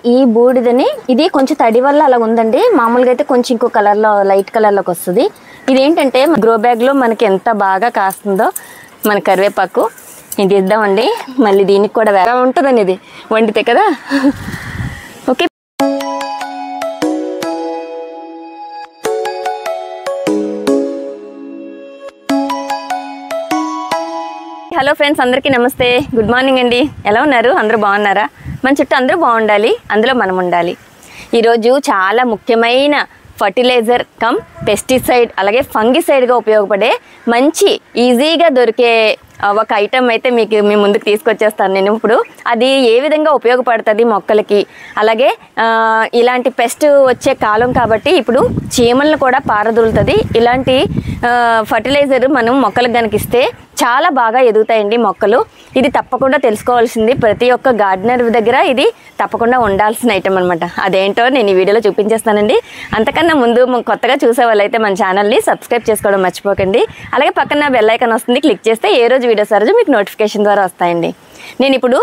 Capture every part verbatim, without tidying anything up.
ఈ బూడిదని ఇది కొంచెం తడి వల్ల అలా ఉందండి. మామూలుగా అయితే కొంచెం ఇంకో కలర్లో లైట్ కలర్లోకి వస్తుంది. ఇదేంటంటే గ్రో బ్యాగ్లో మనకి ఎంత బాగా కాస్తుందో మన కరివేపాకు ఇది ఇద్దామండి. మళ్ళీ దీనికి కూడా వేరే ఉంటుందండి ఇది వండితే కదా. ఓకే, హలో ఫ్రెండ్స్, అందరికీ నమస్తే, గుడ్ మార్నింగ్ అండి. ఎలా ఉన్నారు? అందరూ బాగున్నారా? మన చుట్టూ అందరూ బాగుండాలి, అందులో మనం ఉండాలి. ఈరోజు చాలా ముఖ్యమైన ఫర్టిలైజర్ కమ్ పెస్టిసైడ్ అలాగే ఫంగిసైడ్గా ఉపయోగపడే మంచి ఈజీగా దొరికే ఒక ఐటమ్ అయితే మీకు మీ ముందుకు తీసుకొచ్చేస్తాను నేను ఇప్పుడు. అది ఏ విధంగా ఉపయోగపడుతుంది మొక్కలకి, అలాగే ఇలాంటి పెస్ట్ వచ్చే కాలం కాబట్టి ఇప్పుడు చీమలను కూడా పారదొలుతుంది. ఇలాంటి ఫర్టిలైజర్ మనం మొక్కలకు కనుక ఇస్తే చాలా బాగా ఎదుగుతాయండి మొక్కలు. ఇది తప్పకుండా తెలుసుకోవాల్సింది ప్రతి ఒక్క గార్డెనర్ దగ్గర ఇది తప్పకుండా ఉండాల్సిన ఐటమ్ అనమాట. అదేంటో నేను ఈ వీడియోలో చూపించేస్తానండి. అంతకన్నా ముందు కొత్తగా చూసే వాళ్ళైతే మన ఛానల్ని సబ్స్క్రైబ్ చేసుకోవడం మర్చిపోకండి. అలాగే పక్కన బెల్ ఐకాన్ వస్తుంది, క్లిక్ చేస్తే ఏ రోజు వీడియోస్ ఆ రోజు మీకు నోటిఫికేషన్ ద్వారా వస్తాయండి. నేను ఇప్పుడు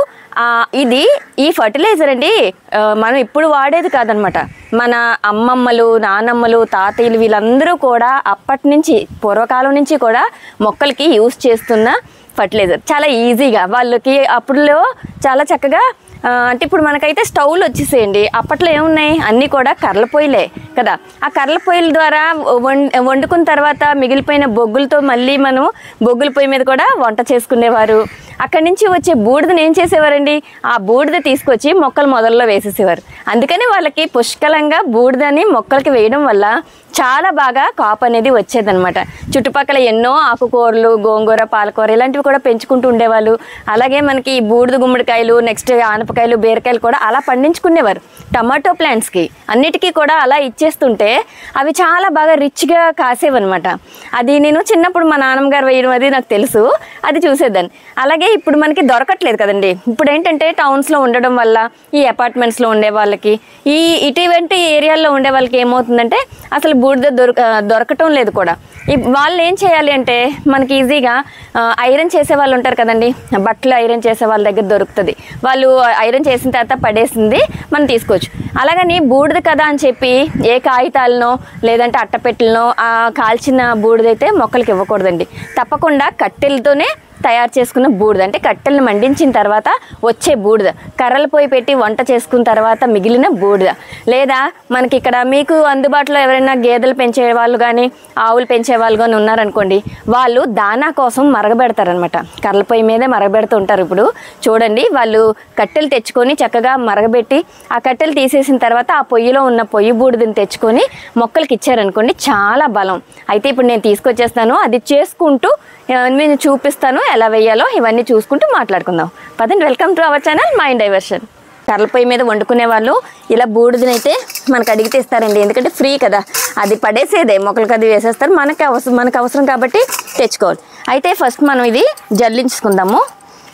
ఇది ఈ ఫర్టిలైజర్ అండి మనం ఇప్పుడు వాడేది కాదనమాట. మన అమ్మమ్మలు, నానమ్మలు, తాతయ్యలు వీళ్ళందరూ కూడా అప్పటి నుంచి పూర్వకాలం నుంచి కూడా మొక్కలకి యూజ్ చేస్తున్న ఫర్టిలైజర్. చాలా ఈజీగా వాళ్ళకి అప్పుడులో చాలా చక్కగా అంటే ఇప్పుడు మనకైతే స్టవ్లు వచ్చేసేయండి. అప్పట్లో ఏమున్నాయి, అన్నీ కూడా కర్రల పొయ్యిలే కదా. ఆ కర్రల పొయ్యిల ద్వారా వండుకున్న తర్వాత మిగిలిపోయిన బొగ్గులతో మళ్ళీ మనం బొగ్గుల పొయ్యి మీద కూడా వంట చేసుకునేవారు. అక్కడి నుంచి వచ్చే బూడిదని ఏం చేసేవారండి, ఆ బూడిద తీసుకొచ్చి మొక్కల మొదల్లో వేసేసేవారు. అందుకని వాళ్ళకి పుష్కలంగా బూడిదని మొక్కలకి వేయడం వల్ల చాలా బాగా కాపు అనేది వచ్చేదనమాట. చుట్టుపక్కల ఎన్నో ఆకుకూరలు, గోంగూర, పాలకూర ఇలాంటివి కూడా పెంచుకుంటూ ఉండేవాళ్ళు. అలాగే మనకి బూడిద గుమ్మడికాయలు, నెక్స్ట్ ఆనపకాయలు, బీరకాయలు కూడా అలా పండించుకునేవారు. టమాటో ప్లాంట్స్కి అన్నిటికీ కూడా అలా ఇచ్చేస్తుంటే అవి చాలా బాగా రిచ్గా కాసేవన్నమాట. అది నేను చిన్నప్పుడు మా నాన్నగారు వేయడం అది నాకు తెలుసు, అది చూసేదాన్ని. అలాగే ఇప్పుడు మనకి దొరకట్లేదు కదండి. ఇప్పుడు ఏంటంటే టౌన్స్లో ఉండడం వల్ల ఈ అపార్ట్మెంట్స్లో ఉండే వాళ్ళకి, ఈ ఇటువంటి ఏరియాల్లో ఉండే వాళ్ళకి ఏమవుతుందంటే అసలు బూడిద దొరక దొరకటం లేదు కూడా. వాళ్ళు ఏం చేయాలి అంటే మనకి ఈజీగా ఐరన్ చేసే వాళ్ళు ఉంటారు కదండి, బట్టలు ఐరన్ చేసే వాళ్ళ దగ్గర దొరుకుతుంది. వాళ్ళు ఐరన్ చేసిన తర్వాత పడేసింది మనం తీసుకోవచ్చు. అలాగని బూడిద కదా అని చెప్పి ఏ కాగితాలనో లేదంటే అట్టపెట్టెలనో కాల్చిన బూడిదైతే మొక్కలకి ఇవ్వకూడదండి. తప్పకుండా కట్టెలతోనే తయారు చేసుకున్న బూడిద, అంటే కట్టెలను మండించిన తర్వాత వచ్చే బూడిద, కర్రలు పోయి పెట్టి వంట చేసుకున్న తర్వాత మిగిలిన బూడిద, లేదా మనకి ఇక్కడ మీకు అందుబాటులో ఎవరైనా గేదెలు పెంచే వాళ్ళు కానీ ఆవులు పెంచే వాళ్ళు కానీ ఉన్నారనుకోండి, వాళ్ళు దానా కోసం మరగబెడతారనమాట. కర్రల పొయ్యి మీదే మరగబెడుతూ ఉంటారు. ఇప్పుడు చూడండి, వాళ్ళు కట్టెలు తెచ్చుకొని చక్కగా మరగబెట్టి ఆ కట్టెలు తీసేసిన తర్వాత ఆ పొయ్యిలో ఉన్న పొయ్యి బూడిదని తెచ్చుకొని మొక్కలకి ఇచ్చారనుకోండి, చాలా బలం. అయితే ఇప్పుడు నేను తీసుకొచ్చేస్తాను, అది చేసుకుంటూ నేను చూపిస్తాను ఎలా వేయాలో, ఇవన్నీ చూసుకుంటూ మాట్లాడుకుందాం. పదండి, welcome to our channel mind diversion. కర్రల పొయ్యి మీద వండుకునే వాళ్ళు ఇలా బూడిదనైతే మనకు అడిగితే ఇస్తారండి, ఎందుకంటే ఫ్రీ కదా, అది పడేసేదే మొక్కలకి అది వేసేస్తారు. మనకి అవసరం మనకు అవసరం కాబట్టి తెచ్చుకోవాలి. అయితే ఫస్ట్ మనం ఇది జల్లించుకుందాము.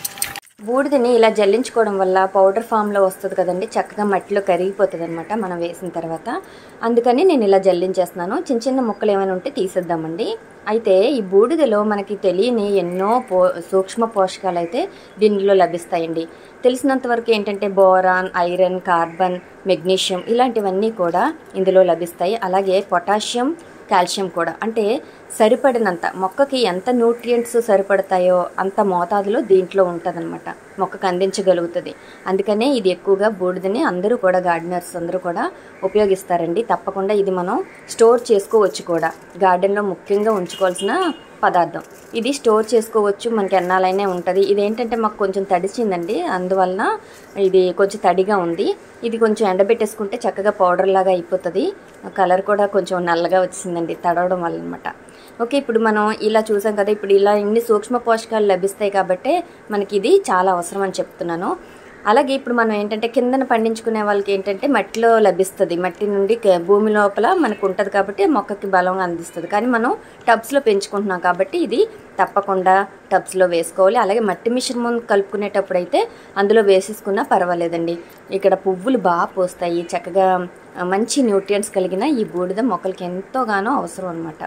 బూడిదని ఇలా జల్లించుకోవడం వల్ల పౌడర్ ఫామ్లో వస్తుంది కదండి, చక్కగా మట్టిలో కరిగిపోతుంది అనమాట మనం వేసిన తర్వాత. అందుకని నేను ఇలా జల్లించేస్తున్నాను. చిన్న చిన్న ముక్కలు ఏమైనా ఉంటే తీసేద్దామండి. అయితే ఈ బూడిదలో మనకి తెలియని ఎన్నో పో సూక్ష్మ పోషకాలు అయితే దీనిలో లభిస్తాయండి. తెలిసినంతవరకు ఏంటంటే బోరాన్, ఐరన్, కార్బన్, మెగ్నీషియం ఇలాంటివన్నీ కూడా ఇందులో లభిస్తాయి. అలాగే పొటాషియం, కాల్షియం కూడా, అంటే సరిపడినంత మొక్కకి ఎంత న్యూట్రియంట్స్ సరిపడతాయో అంత మోతాదులో దీంట్లో ఉంటుందన్నమాట, మొక్కకు అందించగలుగుతుంది. అందుకనే ఇది ఎక్కువగా బూడిదని అందరూ కూడా గార్డెనర్స్ అందరూ కూడా ఉపయోగిస్తారండి. తప్పకుండా ఇది మనం స్టోర్ చేసుకోవచ్చు కూడా. గార్డెన్లో ముఖ్యంగా ఉంచుకోవాల్సిన పదార్థం ఇది. స్టోర్ చేసుకోవచ్చు, మనకి ఎన్నాలైనా ఉంటుంది. ఇదేంటంటే మాకు కొంచెం తడిచిందండి, అందువలన ఇది కొంచెం తడిగా ఉంది. ఇది కొంచెం ఎండబెట్టేసుకుంటే చక్కగా పౌడర్ లాగా అయిపోతుంది. కలర్ కూడా కొంచెం నల్లగా వచ్చిందండి తడవడం వల్ల అనమాట. ఓకే, ఇప్పుడు మనం ఇలా చూసాం కదా, ఇప్పుడు ఇలా ఇన్ని సూక్ష్మ పోషకాలు లభిస్తాయి కాబట్టి మనకి ఇది చాలా అవసరం అని చెప్తున్నాను. అలాగే ఇప్పుడు మనం ఏంటంటే కిందన పండించుకునే వాళ్ళకి ఏంటంటే మట్టిలో లభిస్తుంది, మట్టి నుండి భూమి లోపల మనకు ఉంటుంది కాబట్టి మొక్కకి బలం అందిస్తుంది. కానీ మనం టబ్స్లో పెంచుకుంటున్నాం కాబట్టి ఇది తప్పకుండా టబ్స్లో వేసుకోవాలి. అలాగే మట్టి మిశ్రమం కలుపుకునేటప్పుడు అయితే అందులో వేసేసుకున్నా పర్వాలేదండి. ఇక్కడ పువ్వులు బాగా పోస్తాయి, చక్కగా మంచి న్యూట్రియంట్స్ కలిగిన ఈ బూడిద మొక్కలకి ఎంతోగానో అవసరం అనమాట.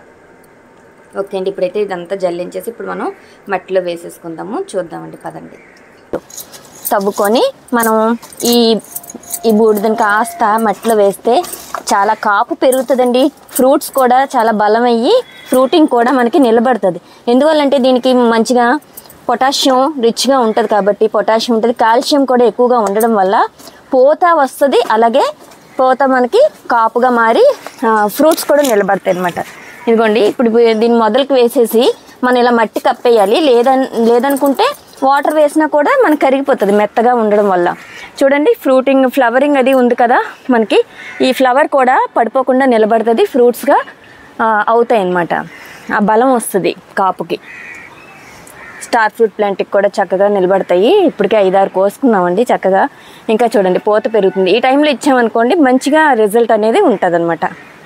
ఓకే అండి, ఇప్పుడైతే ఇదంతా జల్లించేసి ఇప్పుడు మనం మట్టిలో వేసేసుకుందాము. చూద్దామండి, పదండి. తవ్వుకొని మనం ఈ ఈ బూడిదని కాస్త మట్టిలో వేస్తే చాలా కాపు పెరుగుతుందండి. ఫ్రూట్స్ కూడా చాలా బలం అయ్యి ఫ్రూటింగ్ కూడా మనకి నిలబడుతుంది. ఎందువల్లంటే దీనికి మంచిగా పొటాషియం రిచ్గా ఉంటుంది కాబట్టి పొటాషియం ఉంటుంది, కాల్షియం కూడా ఎక్కువగా ఉండడం వల్ల పూత వస్తుంది. అలాగే పూత మనకి కాపుగా మారి ఫ్రూట్స్ కూడా నిలబడతాయి అన్నమాట. ఇదిగోండి ఇప్పుడు దీన్ని మొదలుకి వేసేసి మనం ఇలా మట్టి కప్పేయాలి. లేదన్ లేదనుకుంటే వాటర్ వేసినా కూడా మనకి కరిగిపోతుంది మెత్తగా ఉండడం వల్ల. చూడండి ఫ్రూటింగ్ ఫ్లవరింగ్ అది ఉంది కదా, మనకి ఈ ఫ్లవర్ కూడా పడిపోకుండా నిలబడుతుంది, ఫ్రూట్స్గా అవుతాయి అన్నమాట. ఆ బలం వస్తుంది కాపుకి. స్టార్ ఫ్రూట్ ప్లాంట్కి కూడా చక్కగా నిలబడతాయి. ఇప్పటికే ఐదారు కోసుకున్నామండి చక్కగా. ఇంకా చూడండి పూత పెరుగుతుంది. ఈ టైంలో ఇచ్చామనుకోండి మంచిగా రిజల్ట్ అనేది ఉంటుంది అన్నమాట.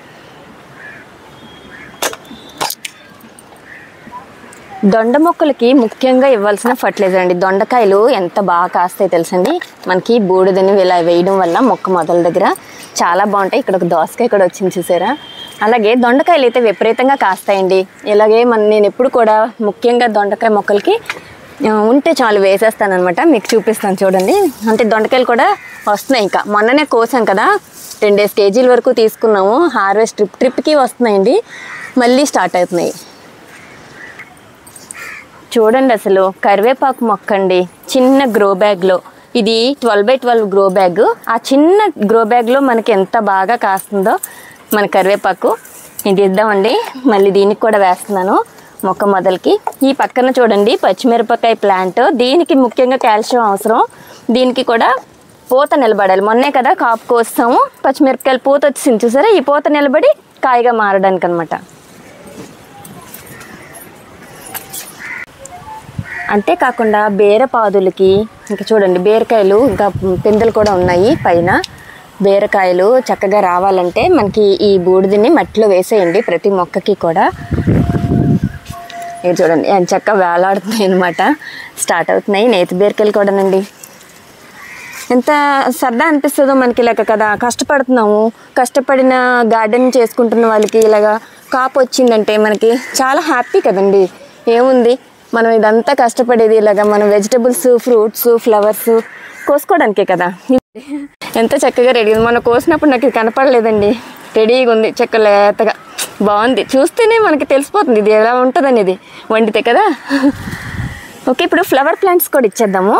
దొండ మొక్కలకి ముఖ్యంగా ఇవ్వాల్సిన ఫర్టిలైజర్ అండి. దొండకాయలు ఎంత బాగా కాస్తాయి తెలుసండి మనకి. బూడిదని ఇలా వేయడం వల్ల మొక్క మొదల దగ్గర చాలా బాగుంటాయి. ఇక్కడ ఒక దోసకాయ కూడా వచ్చింది చూసారా. అలాగే దొండకాయలు అయితే విపరీతంగా కాస్తాయండి. ఇలాగే మన నేను ఎప్పుడు కూడా ముఖ్యంగా దొండకాయ మొక్కలకి ఉంటే చాలు వేసేస్తానమాట. మీకు చూపిస్తాను చూడండి. అంటే దొండకాయలు కూడా వస్తున్నాయి. ఇంకా మొన్ననే కోసాం కదా, రెండేసి కేజీల వరకు తీసుకున్నాము. హార్వెస్ట్ ట్రిప్ ట్రిప్కి వస్తున్నాయండి, మళ్ళీ స్టార్ట్ అవుతున్నాయి. చూడండి అసలు కరివేపాకు మొక్క అండి, చిన్న గ్రో బ్యాగ్లో. ఇది twelve by twelve grow bag. ఆ చిన్న గ్రో బ్యాగ్లో మనకి ఎంత బాగా కాస్తుందో మన కరివేపాకు. ఇది ఇద్దామండి, మళ్ళీ దీనికి కూడా వేస్తున్నాను మొక్క మొదలకి. ఈ పక్కన చూడండి పచ్చిమిరపకాయ ప్లాంట్. దీనికి ముఖ్యంగా కాల్షియం అవసరం. దీనికి కూడా పూత నిలబడాలి. మొన్నే కదా కాపు కోస్తాము, పచ్చిమిరపకాయలు పూత వచ్చింది చూసారా. ఈ పూత నిలబడి కాయగా మారడానికి అనమాట. అంతేకాకుండా బీరపాదులకి ఇంకా చూడండి బీరకాయలు ఇంకా పిందెలు కూడా ఉన్నాయి పైన. బీరకాయలు చక్కగా రావాలంటే మనకి ఈ బూడిదని మట్టిలో వేసేయండి ప్రతి మొక్కకి కూడా. ఇది చూడండి చక్కగా వేలాడుతున్నాయి అనమాట, స్టార్ట్ అవుతున్నాయి. నేతి బీరకాయలు కూడానండి. ఎంత సరదా అనిపిస్తుందో మనకి ఇలాగ కదా. కష్టపడుతున్నాము, కష్టపడిన గార్డెన్ చేసుకుంటున్న వాళ్ళకి ఇలాగా కాపు వచ్చిందంటే మనకి చాలా హ్యాపీ కదండి. ఏముంది మనం ఇదంతా కష్టపడేది ఇలాగా మనం వెజిటబుల్స్, ఫ్రూట్స్, ఫ్లవర్స్ కోసుకోవడానికే కదా. ఎంత చక్కగా రెడీ ఉంది. మనం కోసినప్పుడు నాకు ఇది కనపడలేదండి, రెడీగా ఉంది చక్క లేతగా బాగుంది. చూస్తేనే మనకి తెలిసిపోతుంది ఇది ఎలా ఉంటుంది అనేది వండితే కదా. ఓకే ఇప్పుడు ఫ్లవర్ ప్లాంట్స్ కూడా ఇచ్చేద్దాము.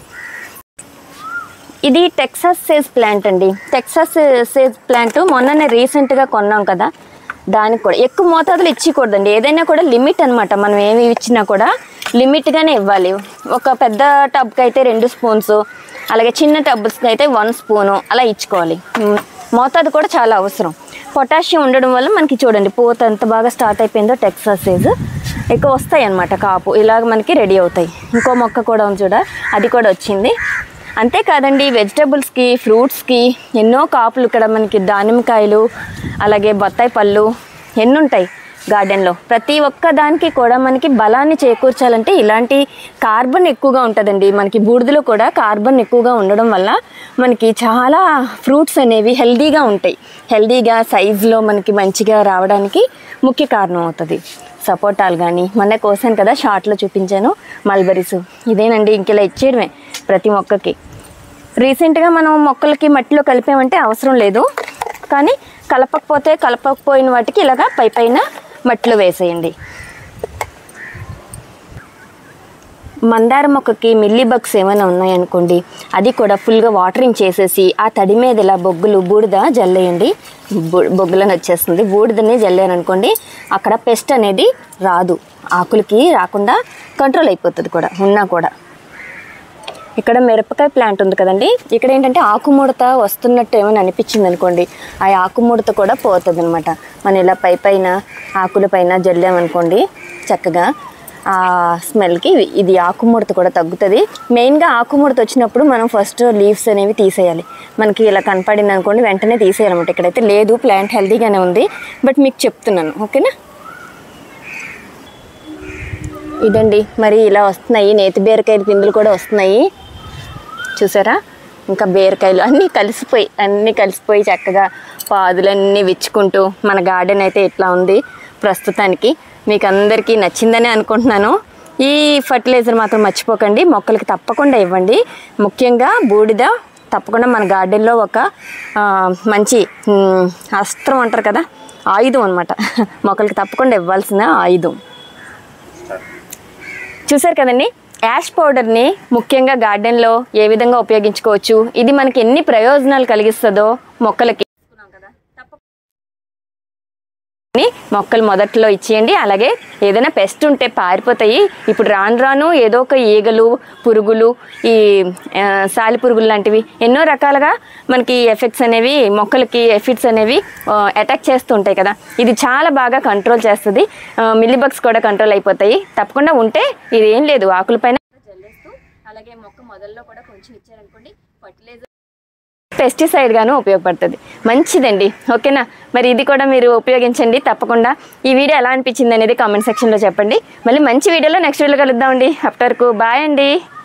ఇది టెక్సాస్ సేజ్ ప్లాంట్ అండి. టెక్సాస్ సేజ్ ప్లాంట్ మొన్ననే రీసెంట్గా కొన్నాం కదా, దానికి కూడా ఎక్కువ మోతాదులు ఇచ్చకూడదండి. ఏదైనా కూడా లిమిట్ అనమాట. మనం ఏమి ఇచ్చినా కూడా లిమిట్గానే ఇవ్వాలి. ఒక పెద్ద టబ్కి అయితే రెండు స్పూన్స్, అలాగే చిన్న టబ్స్కి అయితే వన్ స్పూను అలా ఇచ్చుకోవాలి. మోతాదు కూడా చాలా అవసరం. పొటాషియం ఉండడం వల్ల మనకి చూడండి పూత ఎంత బాగా స్టార్ట్ అయిపోయిందో. టెక్సాస్ సేజ్ ఎక్కువ వస్తాయి అన్నమాట కాపు. ఇలాగ మనకి రెడీ అవుతాయి. ఇంకో మొక్క కూడా ఉంది చూడ, అది కూడా వచ్చింది. అంతేకాదండి వెజిటబుల్స్కి, ఫ్రూట్స్కి ఎన్నో కాపులు ఇక్కడ మనకి దానిమ్మకాయలు, అలాగే బత్తాయి పళ్ళు ఎన్ని ఉంటాయి గార్డెన్లో. ప్రతి ఒక్క దానికి కూడా మనకి బలాన్ని చేకూర్చాలంటే ఇలాంటి కార్బన్ ఎక్కువగా ఉంటుందండి. మనకి బూడిదలో కూడా కార్బన్ ఎక్కువగా ఉండడం వల్ల మనకి చాలా ఫ్రూట్స్ అనేవి హెల్దీగా ఉంటాయి. హెల్దీగా సైజులో మనకి మంచిగా రావడానికి ముఖ్య కారణం అవుతుంది. సపోటాలు కానీ మొన్న కోసాను కదా, షార్ట్లో చూపించాను, మల్బరీస్. ఇదేనండి ఇంకెలా ఇచ్చేయడమే ప్రతి మొక్కకి. రీసెంట్గా మనం మొక్కలకి మట్టిలో కలిపామంటే అవసరం లేదు, కానీ కలపకపోతే కలపకపోయిన వాటికి ఇలాగా పై పైన మట్టిలో వేసేయండి. మందార మొక్కకి మిల్లీ బగ్స్ ఏమైనా ఉన్నాయనుకోండి, అది కూడా ఫుల్గా వాటరింగ్ చేసేసి ఆ తడి మీద ఇలా బొగ్గులు బూడిద జల్లేయండి. బొగ్గులను వచ్చేస్తుంది. బూడిదని జల్లేరనుకోండి అక్కడ పెస్ట్ అనేది రాదు, ఆకులకి రాకుండా కంట్రోల్ అయిపోతుంది కూడా ఉన్నా కూడా. ఇక్కడ మిరపకాయ ప్లాంట్ ఉంది కదండి, ఇక్కడ ఏంటంటే ఆకుముడత వస్తున్నట్టు ఏమైనా అనిపించింది అనుకోండి, ఆ ఆకుముడత కూడా పోతుంది అనమాట. మనం ఇలా పై పైన ఆకుల పైన జల్లామనుకోండి చక్కగా ఆ స్మెల్కి ఇది ఆకుముడత కూడా తగ్గుతుంది. మెయిన్గా ఆకుముడత వచ్చినప్పుడు మనం ఫస్ట్ లీవ్స్ అనేవి తీసేయాలి. మనకి ఇలా కనపడింది అనుకోండి వెంటనే తీసేయాలన్నమాట. ఇక్కడైతే లేదు, ప్లాంట్ హెల్తీగానే ఉంది, బట్ మీకు చెప్తున్నాను ఓకేనా. ఇదండి మరి ఇలా వస్తున్నాయి. నేతి బీరకాయలు పిందులు కూడా వస్తున్నాయి చూసారా. ఇంకా బీరకాయలు అన్నీ కలిసిపోయి అన్నీ కలిసిపోయి చక్కగా పాదులన్నీ విచ్చుకుంటూ మన గార్డెన్ అయితే ఇట్లా ఉంది ప్రస్తుతానికి. మీకు అందరికీ నచ్చిందని అనుకుంటున్నాను. ఈ ఫర్టిలైజర్ మాత్రం మర్చిపోకండి, మొక్కలకి తప్పకుండా ఇవ్వండి. ముఖ్యంగా బూడిద, తప్పకుండా మన గార్డెన్లో ఒక మంచి అస్త్రం అంటారు కదా, ఆయుధం అనమాట, మొక్కలకి తప్పకుండా ఇవ్వాల్సిన ఆయుధం. చూసారు కదండి, యాష్ పౌడర్ని ముఖ్యంగా గార్డెన్లో ఏ విధంగా ఉపయోగించుకోవచ్చు, ఇది మనకి ఎన్ని ప్రయోజనాలు కలిగిస్తుందో మొక్కలకి మొక్కలు మొదట్లో ఇచ్చేయండి. అలాగే ఏదైనా పెస్ట్ ఉంటే పారిపోతాయి. ఇప్పుడు రాను రాను ఏదో ఒక ఈగలు, పురుగులు, ఈ సాలి పురుగులు లాంటివి ఎన్నో రకాలుగా మనకి ఎఫెక్ట్స్ అనేవి, మొక్కలకి ఎఫెక్ట్స్ అనేవి అటాక్ చేస్తూ ఉంటాయి కదా. ఇది చాలా బాగా కంట్రోల్ చేస్తుంది. మిల్లీబగ్స్ కూడా కంట్రోల్ అయిపోతాయి. తప్పకుండా ఉంటే ఇది ఏం లేదు, ఆకులపైన జల్లేస్తూ అలాగే మొక్క మొదల్లో కూడా కొంచెం ఇచ్చారనుకోండి, ఫర్టిలైజర్ పెస్టిసైడ్ గాను ఉపయోగపడుతుంది. మంచిదండి. ఓకేనా, మరి ఇది కూడా మీరు ఉపయోగించండి తప్పకుండా. ఈ వీడియో ఎలా అనిపించింది అనేది కామెంట్ సెక్షన్లో చెప్పండి. మళ్ళీ మంచి వీడియోలో నెక్స్ట్ వీడియోలో కలుద్దామండి. అప్పటి వరకు బాయ్ అండి.